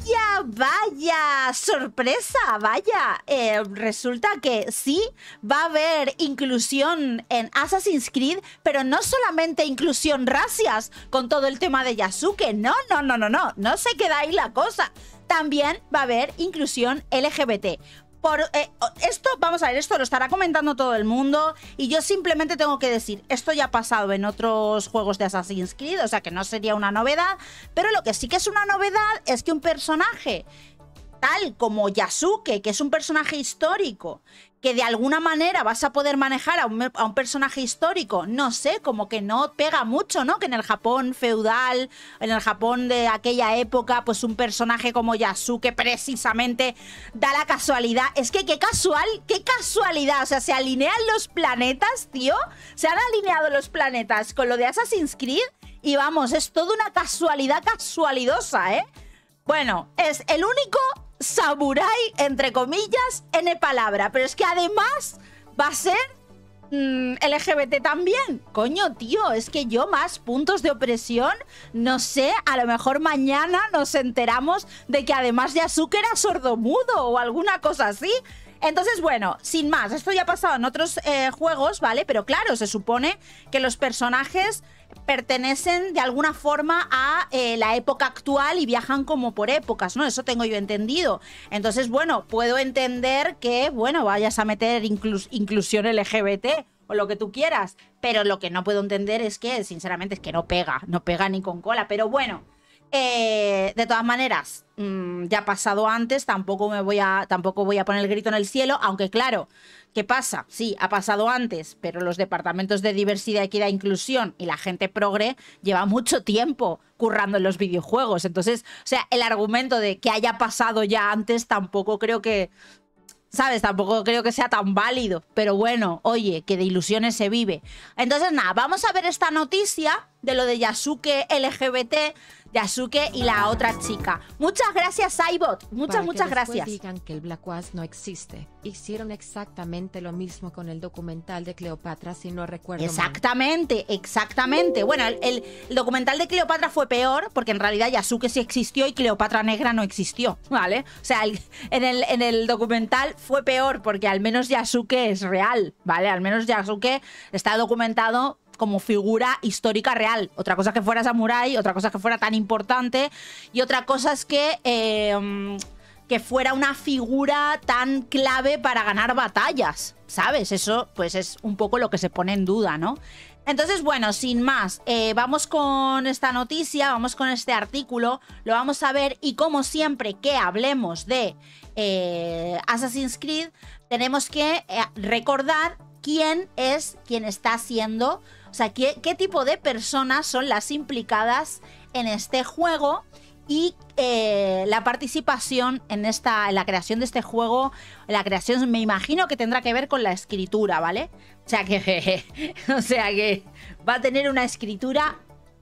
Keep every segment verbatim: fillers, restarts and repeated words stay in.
Vaya, vaya, sorpresa, vaya. Eh, resulta que sí, va a haber inclusión en Assassin's Creed, pero no solamente inclusión racias con todo el tema de Yasuke. No, no, no, no, no, no se queda ahí la cosa. También va a haber inclusión L G B T. Por, eh, esto, vamos a ver, esto lo estará comentando todo el mundo y yo simplemente tengo que decir, esto ya ha pasado en otros juegos de Assassin's Creed, o sea que no sería una novedad, pero lo que sí que es una novedad es que un personaje tal como Yasuke, que es un personaje histórico, que de alguna manera vas a poder manejar a un, a un personaje histórico, no sé, como que no pega mucho, ¿no? Que en el Japón feudal, en el Japón de aquella época, pues un personaje como Yasuke precisamente da la casualidad. Es que qué casual, qué casualidad, o sea, se alinean los planetas, tío, se han alineado los planetas con lo de Assassin's Creed y vamos, es toda una casualidad casualidosa, ¿eh? Bueno, es el único samurái, entre comillas, N palabra. Pero es que además va a ser mmm, L G B T también. Coño, tío, es que yo más puntos de opresión, no sé, a lo mejor mañana nos enteramos de que además Yasuke era sordomudo o alguna cosa así. Entonces, bueno, sin más, esto ya ha pasado en otros eh, juegos, ¿vale? Pero claro, se supone que los personajes pertenecen de alguna forma a eh, la época actual y viajan como por épocas, ¿no? Eso tengo yo entendido. Entonces, bueno, puedo entender que, bueno, vayas a meter inclus inclusión L G B T o lo que tú quieras, pero lo que no puedo entender es que, sinceramente, es que no pega, no pega ni con cola, pero bueno. Eh, de todas maneras, mmm, ya ha pasado antes, tampoco me voy a, tampoco voy a poner el grito en el cielo, aunque claro, ¿qué pasa? Sí, ha pasado antes, pero los departamentos de diversidad, equidad e inclusión y la gente progre lleva mucho tiempo currando en los videojuegos. Entonces, o sea, el argumento de que haya pasado ya antes tampoco creo que, ¿sabes? Tampoco creo que sea tan válido. Pero bueno, oye, que de ilusiones se vive. Entonces, nada, vamos a ver esta noticia de lo de Yasuke L G B T, Yasuke y la otra chica. Muchas gracias, iBot. Muchas, Para muchas que después gracias. digan que el Black Ops no existe. Hicieron exactamente lo mismo con el documental de Cleopatra, si no recuerdo Exactamente, mal. exactamente. Bueno, el, el, el documental de Cleopatra fue peor, porque en realidad Yasuke sí existió y Cleopatra Negra no existió, ¿vale? O sea, el, en, el, en el documental fue peor, porque al menos Yasuke es real, ¿vale? Al menos Yasuke está documentado como figura histórica real. Otra cosa es que fuera samurái, otra cosa es que fuera tan importante y otra cosa es que, eh, que fuera una figura tan clave para ganar batallas, ¿sabes? Eso pues es un poco lo que se pone en duda, ¿no? Entonces, bueno, sin más, eh, vamos con esta noticia, vamos con este artículo, lo vamos a ver y como siempre que hablemos de eh, Assassin's Creed, tenemos que eh, recordar quién es quien está haciendo, o sea, qué, qué tipo de personas son las implicadas en este juego y eh, la participación en, esta, en la creación de este juego, la creación me imagino que tendrá que ver con la escritura, ¿vale? O sea que, o sea que va a tener una escritura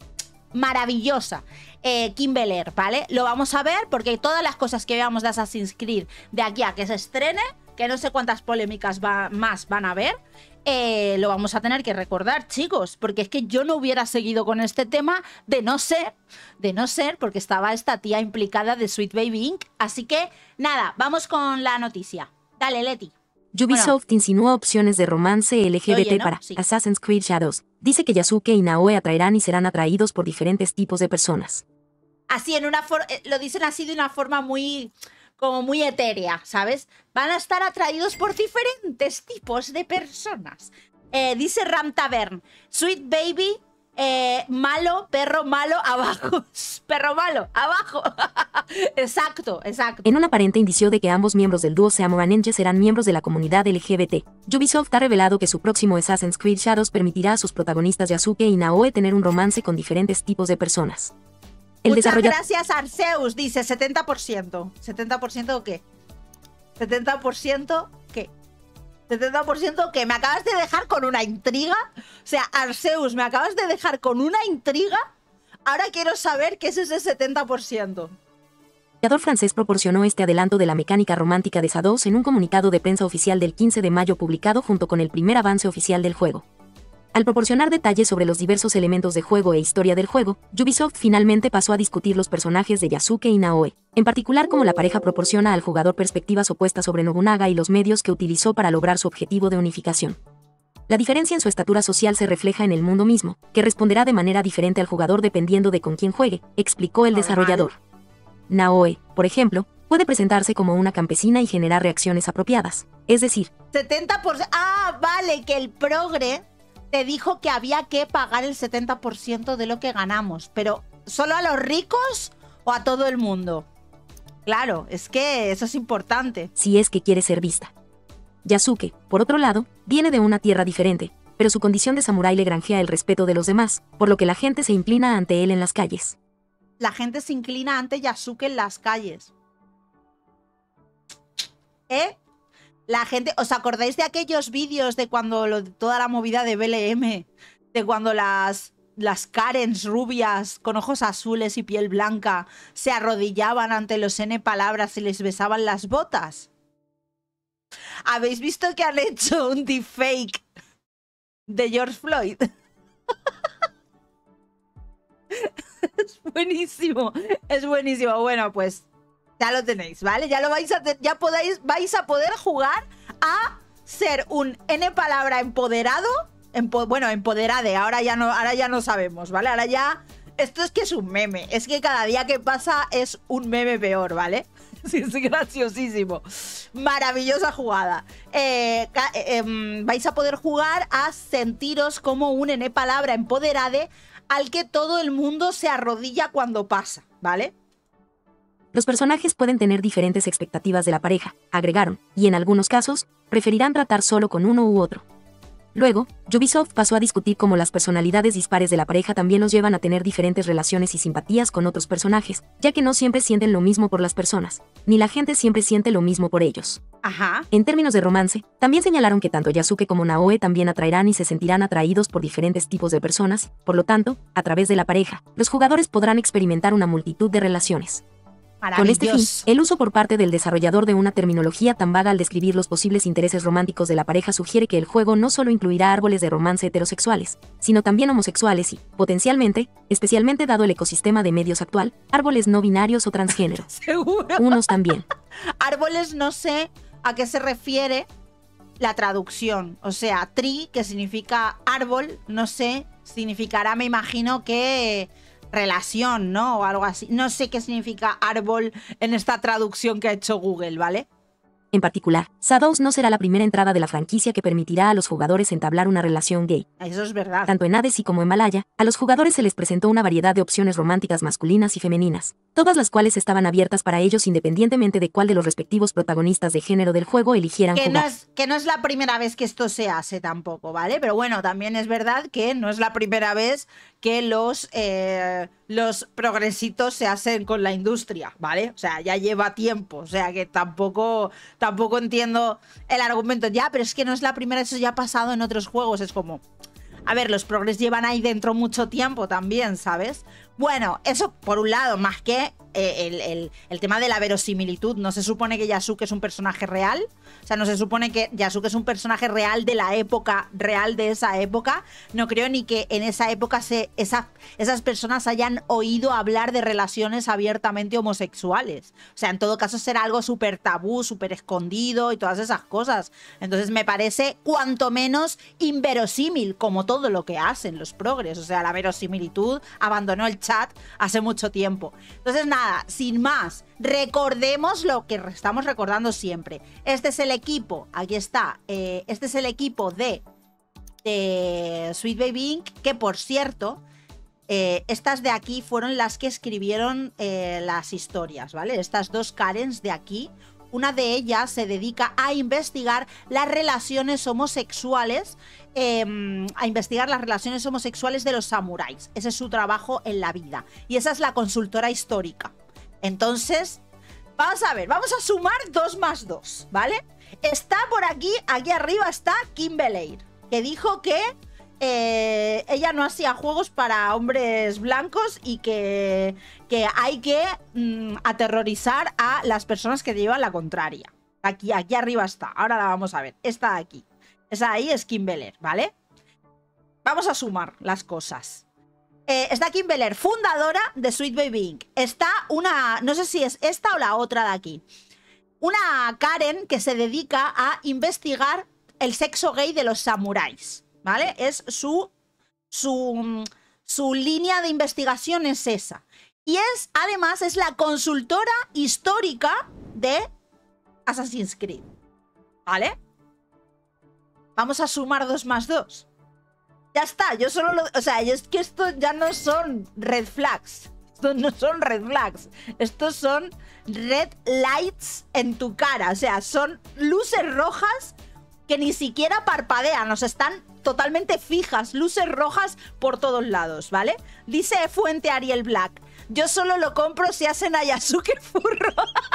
maravillosa. Eh, Kim Beller, ¿vale? Lo vamos a ver porque todas las cosas que veamos de Assassin's Creed de aquí a que se estrene, que no sé cuántas polémicas va, más van a haber, eh, lo vamos a tener que recordar, chicos, porque es que yo no hubiera seguido con este tema de no ser, de no ser, porque estaba esta tía implicada de Sweet Baby Incorporated. Así que, nada, vamos con la noticia. Dale, Leti. Ubisoft bueno, insinúa opciones de romance L G B T oye, ¿no? para Sí. Assassin's Creed Shadows. Dice que Yasuke y Naoe atraerán y serán atraídos por diferentes tipos de personas. Así, en una forma, lo dicen así de una forma muy, como muy etérea, ¿sabes? Van a estar atraídos por diferentes tipos de personas. Eh, dice Ram Tavern, Sweet Baby, eh, malo, perro malo, abajo. Perro malo, abajo. Exacto, exacto. En un aparente indicio de que ambos miembros del dúo Seamoranenge serán miembros de la comunidad L G B T, Ubisoft ha revelado que su próximo Assassin's Creed Shadows permitirá a sus protagonistas Yasuke y Naoe tener un romance con diferentes tipos de personas. El Muchas desarrolla... gracias, Arceus, dice setenta por ciento. ¿setenta por ciento qué? ¿setenta por ciento qué? ¿setenta por ciento qué? ¿Me acabas de dejar con una intriga? O sea, Arceus, ¿me acabas de dejar con una intriga? Ahora quiero saber qué es ese setenta por ciento. El creador francés proporcionó este adelanto de la mecánica romántica de Shadows en un comunicado de prensa oficial del quince de mayo publicado junto con el primer avance oficial del juego. Al proporcionar detalles sobre los diversos elementos de juego e historia del juego, Ubisoft finalmente pasó a discutir los personajes de Yasuke y Naoe, en particular cómo la pareja proporciona al jugador perspectivas opuestas sobre Nobunaga y los medios que utilizó para lograr su objetivo de unificación. La diferencia en su estatura social se refleja en el mundo mismo, que responderá de manera diferente al jugador dependiendo de con quién juegue, explicó el desarrollador. Naoe, por ejemplo, puede presentarse como una campesina y generar reacciones apropiadas, es decir, setenta por ciento... Ah, vale, que el progre te dijo que había que pagar el setenta por ciento de lo que ganamos, pero ¿solo a los ricos o a todo el mundo? Claro, es que eso es importante. Si es que quiere ser vista. Yasuke, por otro lado, viene de una tierra diferente, pero su condición de samurái le granjea el respeto de los demás, por lo que la gente se inclina ante él en las calles. La gente se inclina ante Yasuke en las calles. ¿Eh? La gente... ¿Os acordáis de aquellos vídeos de cuando lo, toda la movida de B L M? De cuando las... Las Karens rubias con ojos azules y piel blanca se arrodillaban ante los N palabras y les besaban las botas. ¿Habéis visto que han hecho un deepfake de George Floyd? Es buenísimo, es buenísimo. Bueno, pues ya lo tenéis, ¿vale? Ya lo vais a ya podáis, vais a poder jugar a ser un N palabra empoderado. Empo bueno, empoderade, ahora ya no, ahora ya no sabemos, ¿vale? Ahora ya. Esto es que es un meme. Es que cada día que pasa es un meme peor, ¿vale? Sí, es graciosísimo. Maravillosa jugada. Eh, eh, vais a poder jugar a sentiros como un N palabra empoderade al que todo el mundo se arrodilla cuando pasa, ¿vale? Los personajes pueden tener diferentes expectativas de la pareja, agregaron, y en algunos casos, preferirán tratar solo con uno u otro. Luego, Ubisoft pasó a discutir cómo las personalidades dispares de la pareja también los llevan a tener diferentes relaciones y simpatías con otros personajes, ya que no siempre sienten lo mismo por las personas, ni la gente siempre siente lo mismo por ellos. Ajá. En términos de romance, también señalaron que tanto Yasuke como Naoe también atraerán y se sentirán atraídos por diferentes tipos de personas, por lo tanto, a través de la pareja, los jugadores podrán experimentar una multitud de relaciones. Con este fin, el uso por parte del desarrollador de una terminología tan vaga al describir los posibles intereses románticos de la pareja sugiere que el juego no solo incluirá árboles de romance heterosexuales, sino también homosexuales y, potencialmente, especialmente dado el ecosistema de medios actual, árboles no binarios o transgénero. ¿Seguro? Unos también. Árboles no sé a qué se refiere la traducción. O sea, tree, que significa árbol, no sé, significará, me imagino que... relación, ¿no? O algo así. No sé qué significa árbol en esta traducción que ha hecho Google, ¿vale? En particular, Shadows no será la primera entrada de la franquicia que permitirá a los jugadores entablar una relación gay. Eso es verdad. Tanto en Hades y como en Malaya, a los jugadores se les presentó una variedad de opciones románticas masculinas y femeninas, todas las cuales estaban abiertas para ellos independientemente de cuál de los respectivos protagonistas de género del juego eligieran que jugar. No es, que no es la primera vez que esto se hace tampoco, ¿vale? Pero bueno, también es verdad que no es la primera vez que los, eh, los progresitos se hacen con la industria, ¿vale? O sea, ya lleva tiempo, o sea que tampoco, tampoco entiendo el argumento. Ya, pero es que no es la primera vez, eso ya ha pasado en otros juegos, es como... A ver, los progres llevan ahí dentro mucho tiempo también, ¿sabes? Bueno, eso por un lado, más que eh, el, el, el tema de la verosimilitud. ¿No se supone que Yasuke es un personaje real? O sea, no se supone que Yasuke es un personaje real de la época, real de esa época. No creo ni que en esa época se, esa, esas personas hayan oído hablar de relaciones abiertamente homosexuales. O sea, en todo caso será algo súper tabú, súper escondido y todas esas cosas. Entonces me parece cuanto menos inverosímil, como todo lo que hacen los progres. O sea, la verosimilitud abandonó el chat hace mucho tiempo. Entonces nada, sin más, recordemos lo que estamos recordando siempre. Este es el equipo, aquí está, eh, este es el equipo de, de Sweet Baby Incorporated, que por cierto, eh, estas de aquí fueron las que escribieron eh, las historias, ¿vale? Estas dos Karens de aquí. Una de ellas se dedica a investigar las relaciones homosexuales, eh, a investigar las relaciones homosexuales de los samuráis. Ese es su trabajo en la vida. Y esa es la consultora histórica. Entonces, vamos a ver, vamos a sumar dos más dos, ¿vale? Está por aquí, aquí arriba está Kimberly, que dijo que eh, ella no hacía juegos para hombres blancos y que, que hay que mm, aterrorizar a las personas que llevan la contraria. Aquí, aquí arriba está, ahora la vamos a ver. Esta de aquí, esa ahí es Kimberly, ¿vale? vamos a sumar las cosas. Eh, está Kim Beller, fundadora de Sweet Baby incorporated. Está una, no sé si es esta o la otra de aquí. Una Karen que se dedica a investigar el sexo gay de los samuráis, ¿vale? Es su, su, su línea de investigación es esa. Y es, además, es la consultora histórica de Assassin's Creed, ¿vale? Vamos a sumar dos más dos. Ya está, yo solo lo... O sea, es que estos ya no son red flags. Estos no son red flags. Estos son red lights en tu cara. O sea, son luces rojas que ni siquiera parpadean. O sea, están totalmente fijas. Luces rojas por todos lados, ¿vale? Dice Fuente Ariel Black. Yo solo lo compro si hacen a Yasuke furro.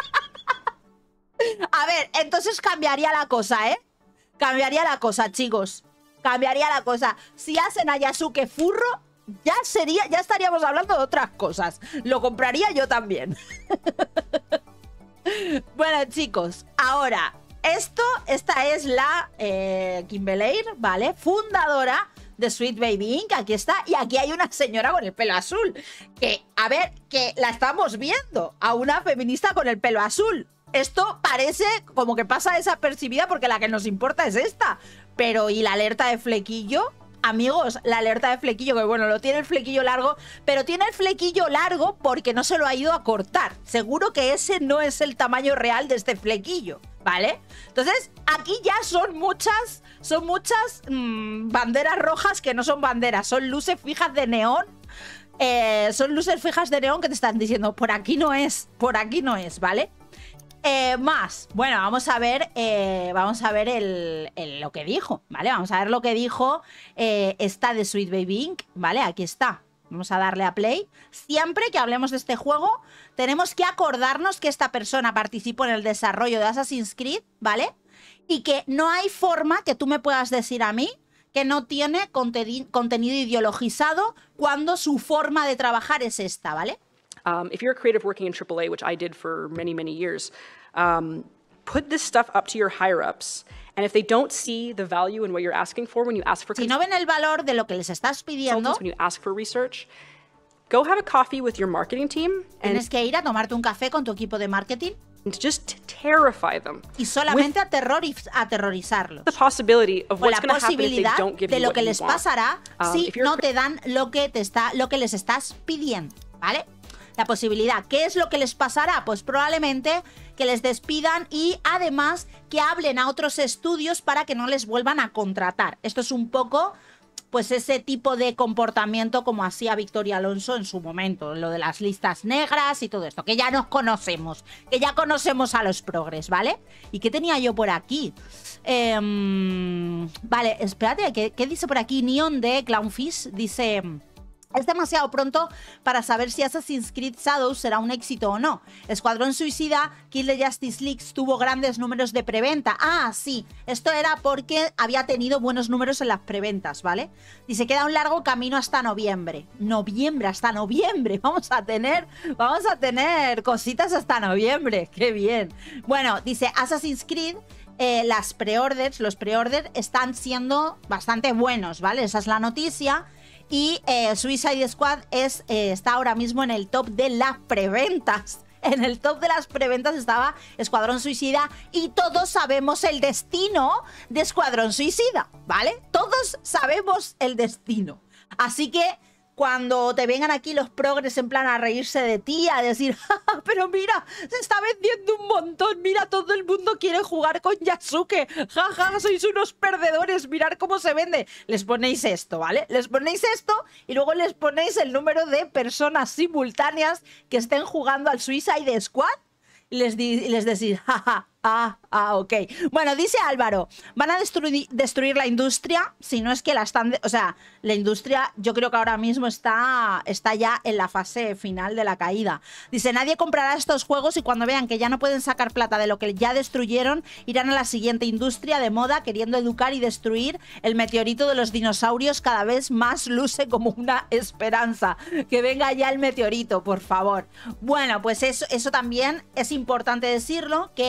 A ver, entonces cambiaría la cosa, ¿eh? Cambiaría la cosa, chicos. Cambiaría la cosa. Si hacen a Yasuke furro, ya sería, ya estaríamos hablando de otras cosas. Lo compraría yo también. Bueno, chicos, ahora, esto, esta es la eh, Kim Beller, ¿vale? Fundadora de Sweet Baby incorporated, aquí está. Y aquí hay una señora con el pelo azul. Que, a ver, que la estamos viendo. A una feminista con el pelo azul. Esto parece como que pasa desapercibida porque la que nos importa es esta. Pero, ¿y la alerta de flequillo? Amigos, la alerta de flequillo, que bueno, lo tiene el flequillo largo, pero tiene el flequillo largo porque no se lo ha ido a cortar. Seguro que ese no es el tamaño real de este flequillo, ¿vale? Entonces, aquí ya son muchas, son muchas mmm, banderas rojas que no son banderas, son luces fijas de neón. Eh, son luces fijas de neón que te están diciendo, por aquí no es, por aquí no es, ¿vale? Eh, más, bueno, vamos a ver, eh, vamos a ver el, el, lo que dijo, ¿vale? Vamos a ver lo que dijo eh, esta de Sweet Baby incorporated, ¿vale? Aquí está. Vamos a darle a play. Siempre que hablemos de este juego, tenemos que acordarnos que esta persona participó en el desarrollo de Assassin's Creed, ¿vale? Y que no hay forma que tú me puedas decir a mí que no tiene contenido, contenido ideologizado cuando su forma de trabajar es esta, ¿vale? Um, if you're a creative working in triple A, which I did for many, many years, um, put this stuff up to your higher-ups. And if they don't see the value in what you're asking for when you ask for si no ven el valor de lo que les estás pidiendo, when you ask for research, go have a coffee with your marketing team. Tienes que ir a tomarte un café con tu equiquipo de marketing. And just terrify them. Y solamente aterroriz aterrorizarlos. The possibility of Con what's la going to happen if they posibilidad don't give de you lo what que you les want. pasará Um, si if you're no te dan lo que, te está, lo que les estás pidiendo, ¿vale? La posibilidad. ¿Qué es lo que les pasará? Pues probablemente que les despidan y además que hablen a otros estudios para que no les vuelvan a contratar. Esto es un poco, pues, ese tipo de comportamiento como hacía Victoria Alonso en su momento, lo de las listas negras y todo esto, que ya nos conocemos, que ya conocemos a los progres, ¿vale? ¿Y qué tenía yo por aquí? Eh, vale, espérate, ¿qué, ¿qué dice por aquí? Neon de Clownfish dice... Es demasiado pronto para saber si Assassin's Creed Shadows será un éxito o no. Escuadrón Suicida, Kill the Justice League tuvo grandes números de preventa. Ah, sí, esto era porque había tenido buenos números en las preventas, ¿vale? Y se queda un largo camino hasta noviembre. Noviembre, hasta noviembre. Vamos a tener, vamos a tener cositas hasta noviembre. ¡Qué bien! Bueno, dice Assassin's Creed... Eh, las pre-orders, los pre-orders están siendo bastante buenos, ¿vale? Esa es la noticia. Y eh, Suicide Squad es, eh, está ahora mismo en el top de las preventas. En el top de las preventas estaba Escuadrón Suicida y todos sabemos el destino de Escuadrón Suicida, ¿vale? Todos sabemos el destino. Así que cuando te vengan aquí los progres en plan a reírse de ti, a decir, ¡ja, pero mira, se está vendiendo un montón, mira, todo el mundo quiere jugar con Yasuke, jaja, ja, sois unos perdedores, mirad cómo se vende! Les ponéis esto, ¿vale? Les ponéis esto y luego les ponéis el número de personas simultáneas que estén jugando al Suicide Squad y les, y les decís, jaja, ah, ah, ok. Bueno, dice Álvaro, van a destruir, destruir la industria, si no es que la están... De, o sea, la industria yo creo que ahora mismo está, está ya en la fase final de la caída. Dice, nadie comprará estos juegos y cuando vean que ya no pueden sacar plata de lo que ya destruyeron, irán a la siguiente industria de moda queriendo educar y destruir. El meteorito de los dinosaurios cada vez más luce como una esperanza. Que venga ya el meteorito, por favor. Bueno, pues eso, eso también es importante decirlo, que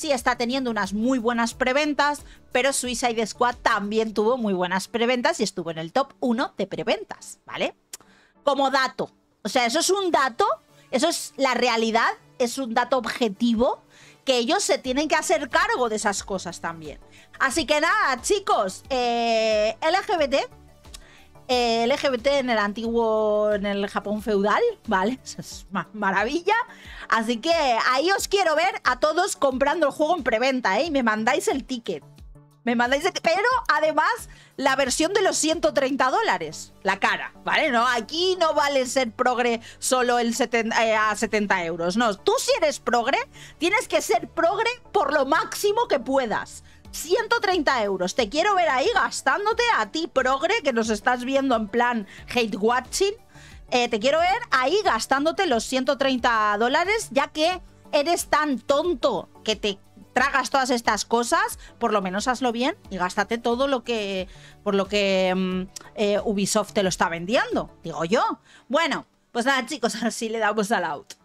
sí está teniendo unas muy buenas preventas, pero Suicide Squad también tuvo muy buenas preventas y estuvo en el top uno de preventas, ¿vale? Como dato. O sea, eso es un dato, eso es la realidad, es un dato objetivo que ellos se tienen que hacer cargo de esas cosas también. Así que nada, chicos, eh, L G B T... Eh, L G B T en el antiguo, en el Japón feudal, ¿vale? Eso es ma maravilla. Así que ahí os quiero ver a todos comprando el juego en preventa, ¿eh? Y me mandáis el ticket. Me mandáis el... Pero además, la versión de los ciento treinta dólares. La cara, ¿vale? No, aquí no vale ser progre solo el setenta, eh, a setenta euros. No, tú si eres progre, tienes que ser progre por lo máximo que puedas. ciento treinta euros. Te quiero ver ahí gastándote a ti, progre, que nos estás viendo en plan hate watching. Eh, te quiero ver ahí gastándote los ciento treinta dólares, ya que eres tan tonto que te tragas todas estas cosas. Por lo menos hazlo bien y gástate todo lo que por lo que um, eh, Ubisoft te lo está vendiendo, digo yo. Bueno, pues nada, chicos, así le damos al out.